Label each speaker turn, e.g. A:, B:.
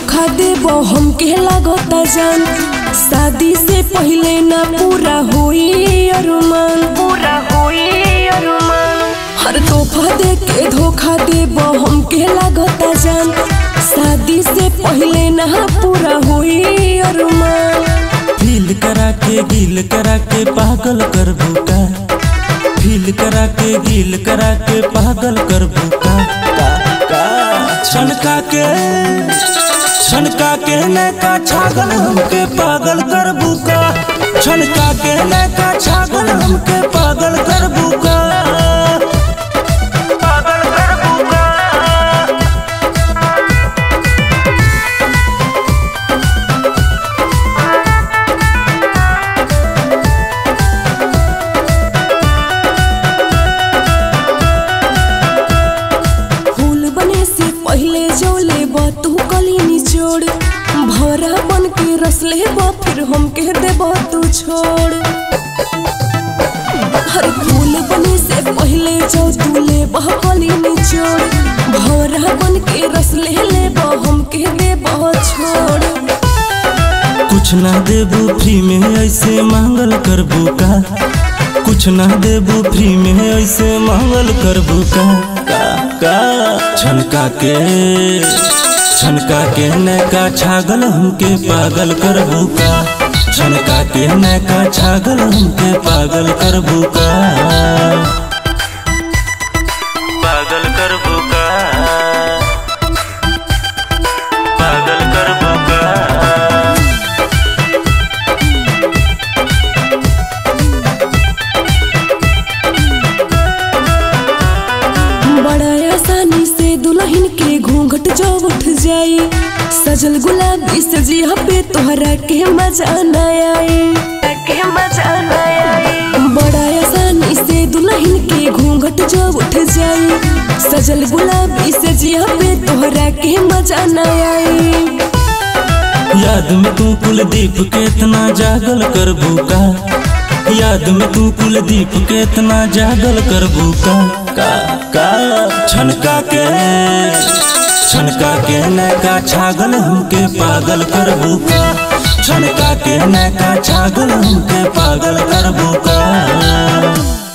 A: धोखा देबो हमके लागता जान, शादी से पहले ना पूरा होई अरमान, पूरा होई अरमान। हर तोहफा दे के धोखा देबो हमके लागता जान, शादी से पहले ना पूरा होई अरमान।
B: फील करा के गिल करा के पागल कर भूका, फील करा के गिल करा के पागल कर भूका। छनका के नैका छागल हमके पागल कर भूका, छनका के नैका छागल हमके पागल कर भूका, पागल कर भूका।
A: फूल बने से पहले जो ले तू कली निचोड़, भौरा बन के रस ले फिर हमके देबो तू छोड़। हर फूल बने से पहले जो तू ले कली निचोड़, भौरा बन के रस ले हमके देबो छोड़।
B: कुछ ना देबू फ्री में ऐसे मांगल कर भूका, कुछ ना देबू फ्री में ऐसे मांगल कर भूका। छनका के नैका छागल हमके पागल कर भूका, छनका के नैका छागल हमके पागल कर भूका, पागल कर भूका, पागल कर भूका।
A: बड़ा आसानी से दुल्हन के घूंघट जो उठ जाई, सजल गुलाबी सजिया पे तोहरा के मजा न आए, के मजा न आए। बड़ा आसानी से दुल्हन के घूंघट जो उठ जाई, सजल गुलाबी सजिया पे तोहरा के मजा न आए।
B: याद में तू कुलदीप के इतना जागल कर भूका, याद में तू कुलदीप के इतना जागल कर भूका। छनका के नैका छागल हमके पागल कर भूका, छनका के नैका छागल हमके पागल कर भूका।